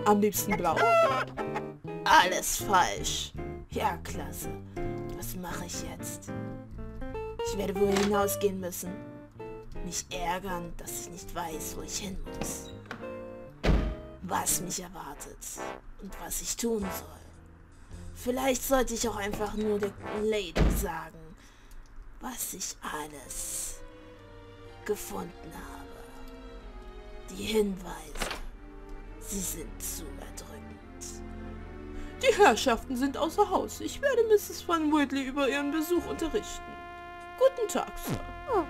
Am liebsten blau. Alles falsch. Ja, klasse. Was mache ich jetzt? Ich werde wohl hinausgehen müssen. Mich ärgern, dass ich nicht weiß, wo ich hin muss. Was mich erwartet und was ich tun soll. Vielleicht sollte ich auch einfach nur der Lady sagen, was ich alles gefunden habe. Die Hinweise, sie sind zu erdrückend. Die Herrschaften sind außer Haus. Ich werde Mrs. Van Whitley über ihren Besuch unterrichten. Guten Tag, Sir.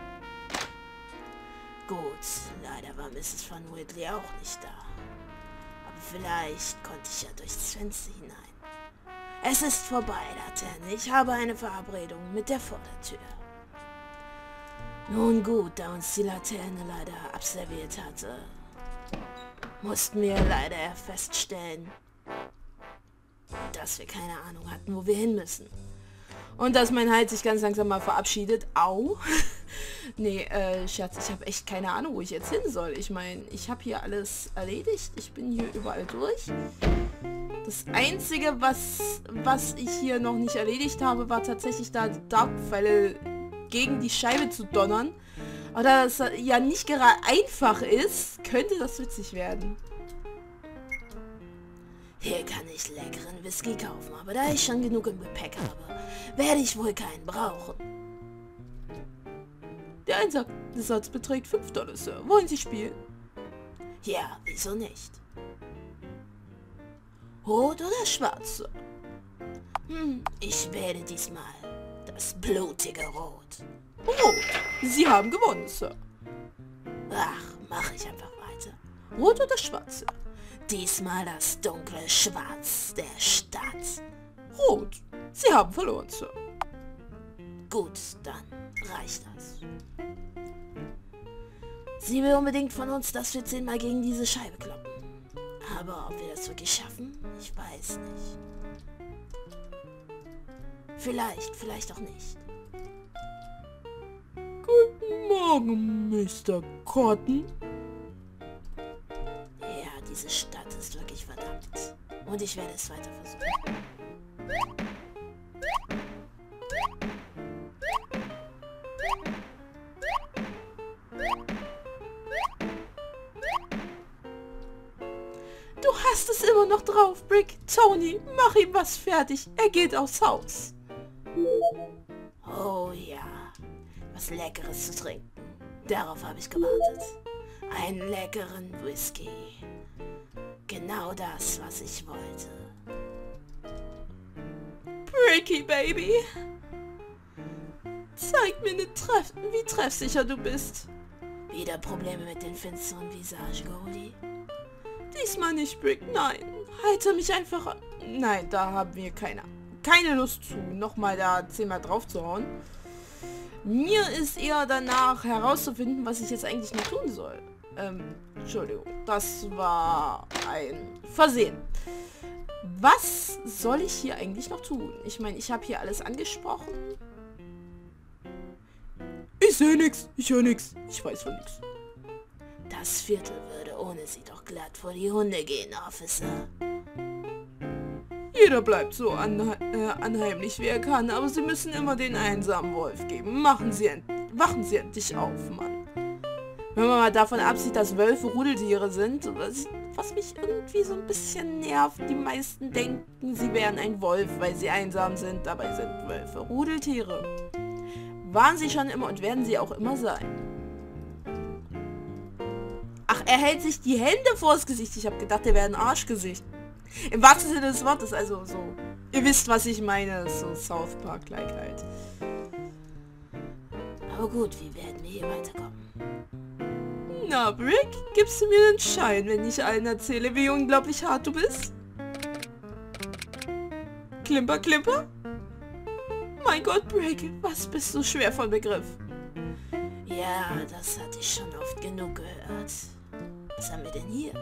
Gut, leider war Mrs. Van Whitley auch nicht da. Aber vielleicht konnte ich ja durchs Fenster hinein. Es ist vorbei, Laterne. Ich habe eine Verabredung mit der Vordertür. Nun gut, da uns die Laterne leider abserviert hatte, mussten wir leider feststellen, dass wir keine Ahnung hatten, wo wir hin müssen. Und dass mein Hals sich ganz langsam mal verabschiedet. Au. Nee, Schatz, ich habe echt keine Ahnung, wo ich jetzt hin soll. Ich meine, ich habe hier alles erledigt. Ich bin hier überall durch. Das Einzige, was ich hier noch nicht erledigt habe, war tatsächlich da die Dartpfeile gegen die Scheibe zu donnern. Aber da das ja nicht gerade einfach ist, könnte das witzig werden. Hier kann ich leckeren Whisky kaufen, aber da ich schon genug im Gepäck habe, werde ich wohl keinen brauchen. Der Einsatz beträgt $5, Sir. Wollen Sie spielen? Ja, wieso nicht? Rot oder schwarz, Sir? Ich wähle diesmal das blutige Rot. Rot. Sie haben gewonnen, Sir. Ach, mache ich einfach weiter. Rot oder schwarz, Sir? Diesmal das dunkle Schwarz der Stadt. Rot. Sie haben verloren, Sir. Gut, dann reicht das. Sie will unbedingt von uns, dass wir 10-mal gegen diese Scheibe kloppen. Aber ob wir das wirklich schaffen, ich weiß nicht. Vielleicht auch nicht. Guten Morgen, Mr. Cotton. Ja, diese Stadt ist wirklich verdammt. Und ich werde es weiter versuchen. Du hast es immer noch drauf, Brick. Tony, mach ihm was fertig. Er geht aufs Haus. Oh ja, was Leckeres zu trinken. Darauf habe ich gewartet. Einen leckeren Whisky. Genau das, was ich wollte. Bricky, Baby. Zeig mir wie treffsicher du bist. Wieder Probleme mit den finsteren Visage, Goldie? Diesmal nicht, Brick. Nein. Halte mich einfach an. Nein, da haben wir keine Lust zu, nochmal da 10-mal drauf zu hauen. Mir ist eher danach herauszufinden, was ich jetzt eigentlich noch tun soll. Entschuldigung. Das war ein Versehen. Was soll ich hier eigentlich noch tun? Ich meine, ich habe hier alles angesprochen. Ich sehe nichts. Ich höre nichts. Ich weiß von nichts. Das Viertel würde ohne sie doch glatt vor die Hunde gehen, Officer. Jeder bleibt so anheimlich, wie er kann, aber sie müssen immer den einsamen Wolf geben. Wachen Sie endlich auf, Mann. Wenn man mal davon absieht, dass Wölfe Rudeltiere sind, was mich irgendwie so ein bisschen nervt, die meisten denken, sie wären ein Wolf, weil sie einsam sind, dabei sind Wölfe Rudeltiere. Waren sie schon immer und werden sie auch immer sein. Ach, er hält sich die Hände vors Gesicht. Ich habe gedacht, er wäre ein Arschgesicht. Im wahrsten Sinne des Wortes, also so. Ihr wisst, was ich meine. So South Park-like halt. Aber gut, wie werden wir hier weiterkommen? Na, Brick, gibst du mir den Schein, wenn ich allen erzähle, wie unglaublich hart du bist? Klimper, Klimper? Mein Gott, Brick, was bist du schwer von Begriff? Ja, das hatte ich schon oft genug gehört. Was haben wir denn hier?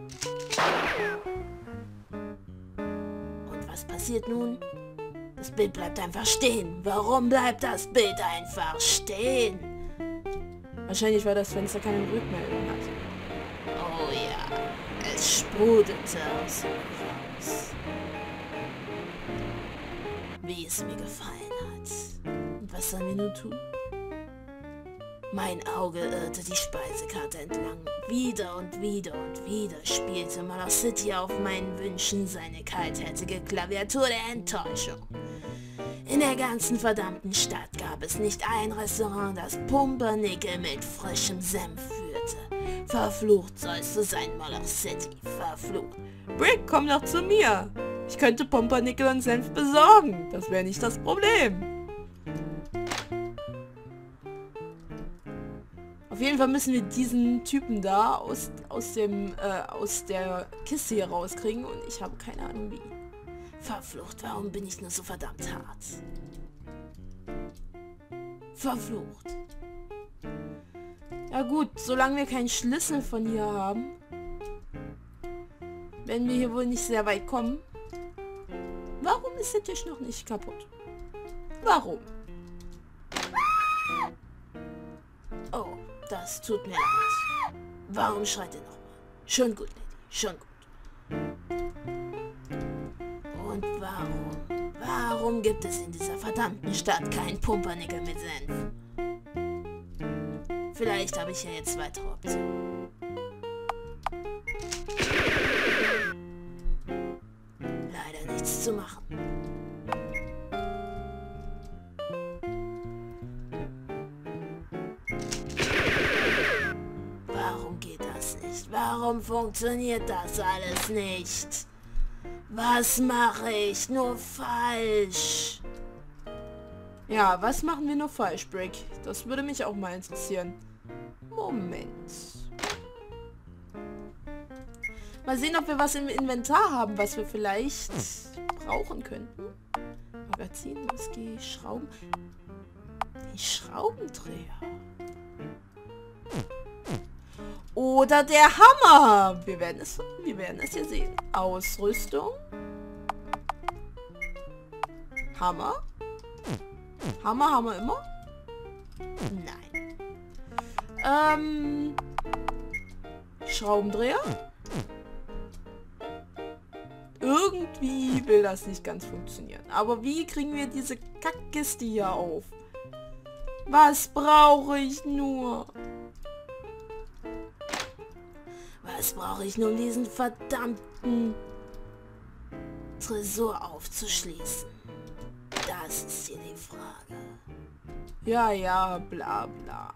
Und was passiert nun? Das Bild bleibt einfach stehen. Warum bleibt das Bild einfach stehen? Wahrscheinlich, weil das Fenster keine Rückmeldung hat. Oh ja, es sprudelte aus ihm heraus. Wie es mir gefallen hat. Und was sollen wir nun tun? Mein Auge irrte die Speisekarte entlang. Wieder und wieder und wieder spielte Malacity auf meinen Wünschen seine kaltherzige Klaviatur der Enttäuschung. In der ganzen verdammten Stadt gab es nicht ein Restaurant, das Pumpernickel mit frischem Senf führte. Verflucht sollst du sein, Malacity, verflucht. Brick, komm doch zu mir. Ich könnte Pumpernickel und Senf besorgen. Das wäre nicht das Problem. Auf jeden Fall müssen wir diesen Typen da aus der Kiste hier rauskriegen und ich habe keine Ahnung wie. Verflucht, warum bin ich nur so verdammt hart? Verflucht. Ja gut, solange wir keinen Schlüssel von hier haben, werden wir hier wohl nicht sehr weit kommen. Warum ist der Tisch noch nicht kaputt? Warum? Oh, das tut mir leid. Warum schreit ihr nochmal? Schon gut, Lady, schon gut. Und warum gibt es in dieser verdammten Stadt keinen Pumpernickel mit Senf? Vielleicht habe ich ja jetzt weitere Optionen. Leider nichts zu machen. Warum geht das nicht? Warum funktioniert das alles nicht? Was mache ich nur falsch? Ja, was machen wir nur falsch, Brick? Das würde mich auch mal interessieren. Moment. Mal sehen, ob wir was im Inventar haben, was wir vielleicht brauchen könnten. Magazin, Whisky, Schrauben. Die Schraubendreher. Oder der Hammer. Wir werden es hier sehen. Ausrüstung. Hammer. Hammer haben wir immer? Nein. Schraubendreher? Irgendwie will das nicht ganz funktionieren. Aber wie kriegen wir diese Kackkiste hier auf? Was brauche ich nur? Was brauche ich nur, um diesen verdammten Tresor aufzuschließen? Das ist hier die Frage. Ja, bla bla.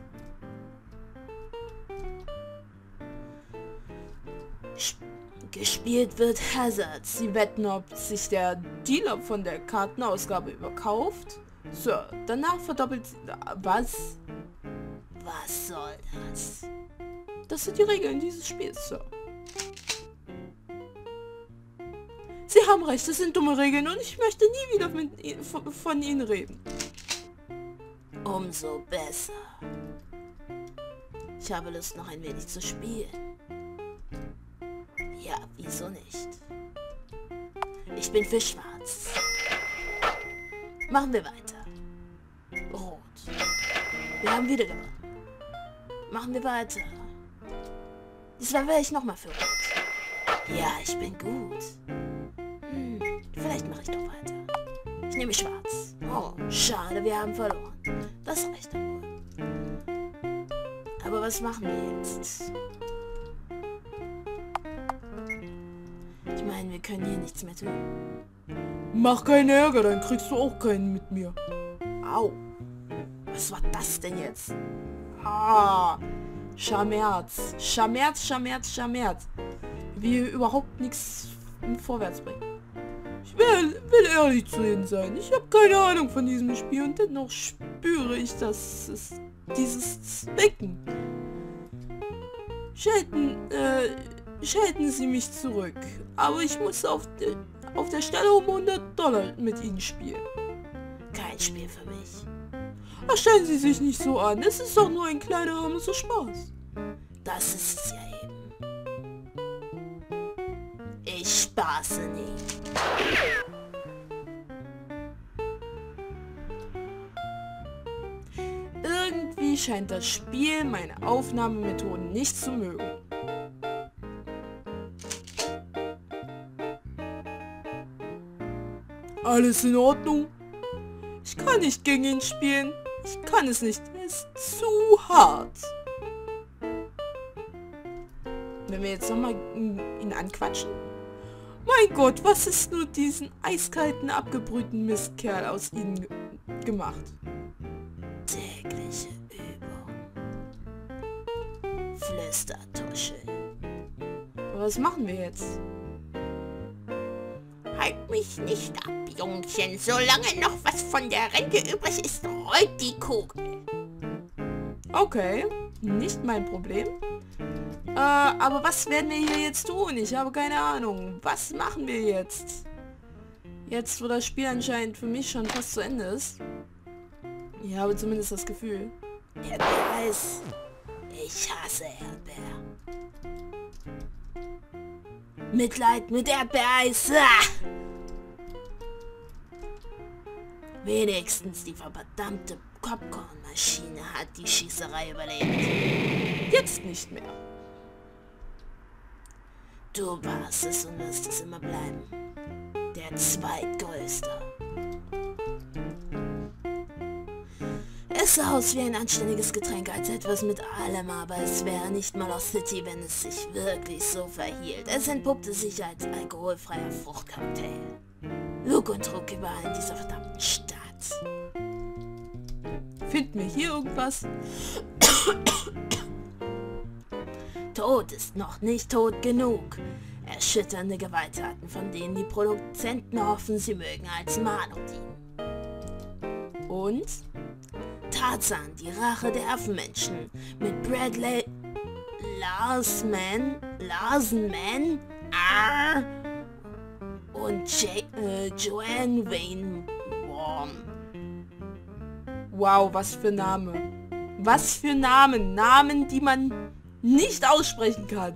Gespielt wird Hazard. Sie wetten, ob sich der Dealer von der Kartenausgabe überkauft. So, danach verdoppelt sie... Was? Was soll das? Das sind die Regeln dieses Spiels, Sir. Sie haben recht, das sind dumme Regeln und ich möchte nie wieder von Ihnen reden. Umso besser. Ich habe Lust, noch ein wenig zu spielen. Ja, wieso nicht? Ich bin für schwarz. Machen wir weiter. Rot. Wir haben wieder gewonnen. Machen wir weiter. Diesmal wäre ich nochmal für Rot. Ja, ich bin gut. Vielleicht mache ich doch weiter. Ich nehme schwarz. Oh, schade, wir haben verloren. Das reicht dann wohl. Aber was machen wir jetzt? Ich meine, wir können hier nichts mehr tun. Mach keinen Ärger, dann kriegst du auch keinen mit mir. Au. Was war das denn jetzt? Ah, Schamerz. Schamerz. Wie überhaupt nichts vorwärts bringen. Ich will ehrlich zu Ihnen sein. Ich habe keine Ahnung von diesem Spiel und dennoch spüre ich, dass es dieses Zwicken. Schalten Sie mich zurück. Aber ich muss auf der Stelle um $100 mit Ihnen spielen. Kein Spiel für mich. Ach, stellen Sie sich nicht so an. Es ist doch nur ein kleiner harmloser Spaß. Das ist es ja eben. Ich spaße nie. Irgendwie scheint das Spiel meine Aufnahmemethoden nicht zu mögen. Alles in Ordnung? Ich kann nicht gegen ihn spielen. Ich kann es nicht. Er ist zu hart. Wenn wir jetzt nochmal ihn anquatschen. Mein Gott, was ist nur diesen eiskalten, abgebrühten Mistkerl aus ihnen gemacht? Tägliche Übung. Flüstertuschel. Aber was machen wir jetzt? Halt mich nicht ab, Jungchen. Solange noch was von der Rente übrig ist, rollt die Kugel. Okay, nicht mein Problem. Aber was werden wir hier jetzt tun? Ich habe keine Ahnung. Was machen wir jetzt? Jetzt, wo das Spiel anscheinend für mich schon fast zu Ende ist. Ich habe zumindest das Gefühl. Erdbeereis. Ich hasse Erdbeer. Mitleid mit Erdbeereis. Ah! Wenigstens die verdammte Popcornmaschine hat die Schießerei überlebt. Jetzt nicht mehr. Du warst es und wirst es immer bleiben. Der Zweitgrößte. Es sah aus wie ein anständiges Getränk, als etwas mit allem, aber es wäre nicht mal aus City, wenn es sich wirklich so verhielt. Es entpuppte sich als alkoholfreier Fruchtcocktail. Lug und Trug überall in dieser verdammten Stadt. Finden wir hier irgendwas? Tod ist noch nicht tot genug. Erschütternde Gewalttaten, von denen die Produzenten hoffen, sie mögen als Mahnung dienen. Und? Tarzan, die Rache der Affenmenschen mit Bradley Larsen und Joanne Wainwright. Wow, was für Name. Was für Namen. Namen, die man nicht aussprechen kann.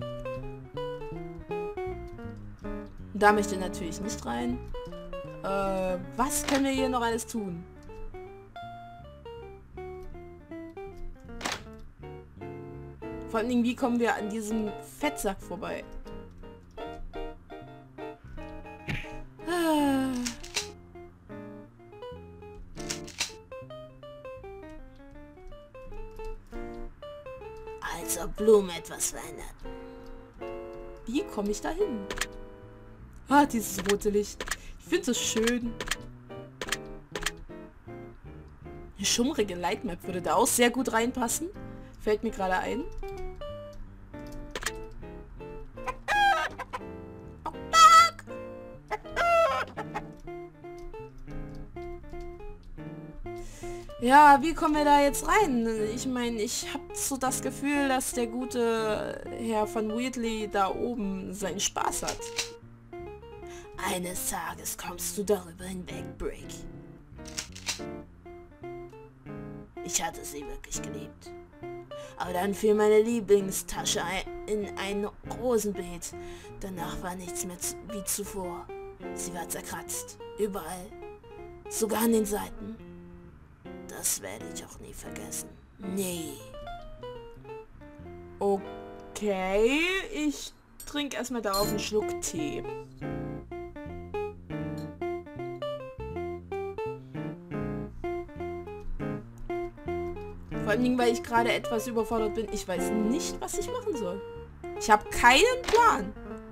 Da möchte ich natürlich nicht rein. Was können wir hier noch alles tun? Vor allen Dingen, wie kommen wir an diesem Fettsack vorbei? Als ob Blumen etwas verändert. Wie komme ich da hin? Ah, dieses rote Licht. Ich finde es schön. Eine schummrige Lightmap würde da auch sehr gut reinpassen. Fällt mir gerade ein. Ja, wie kommen wir da jetzt rein? Ich meine, ich habe so das Gefühl, dass der gute Herr von Wheatley da oben seinen Spaß hat. Eines Tages kommst du darüber hinweg, Brick. Ich hatte sie wirklich geliebt. Aber dann fiel meine Lieblingstasche in ein Rosenbeet. Danach war nichts mehr wie zuvor. Sie war zerkratzt. Überall. Sogar an den Seiten. Das werde ich auch nie vergessen. Nee. Okay, ich trinke erstmal darauf einen Schluck Tee. Vor allem, weil ich gerade etwas überfordert bin. Ich weiß nicht, was ich machen soll. Ich habe keinen Plan.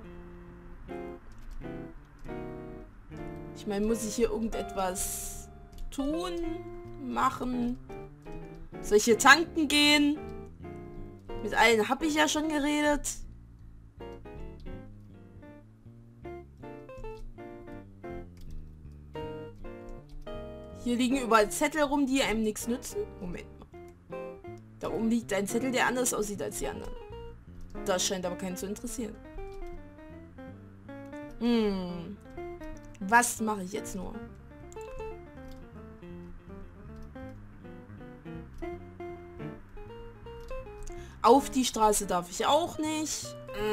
Ich meine, muss ich hier irgendetwas tun, machen? Soll ich hier tanken gehen? Mit allen habe ich ja schon geredet. Hier liegen überall Zettel rum, die einem nichts nützen. Moment mal. Da oben liegt ein Zettel, der anders aussieht als die anderen. Das scheint aber keinen zu interessieren. Was mache ich jetzt nur? Auf die Straße darf ich auch nicht.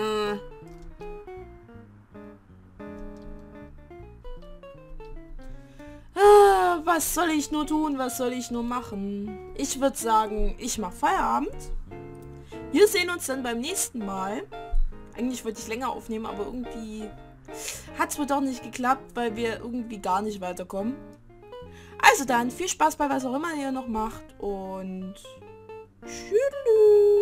Was soll ich nur tun? Was soll ich nur machen? Ich würde sagen, ich mache Feierabend. Wir sehen uns dann beim nächsten Mal. Eigentlich wollte ich länger aufnehmen, aber irgendwie Hat es wohl doch nicht geklappt, weil wir irgendwie gar nicht weiterkommen. Also dann, viel Spaß bei was auch immer ihr noch macht und tschüss.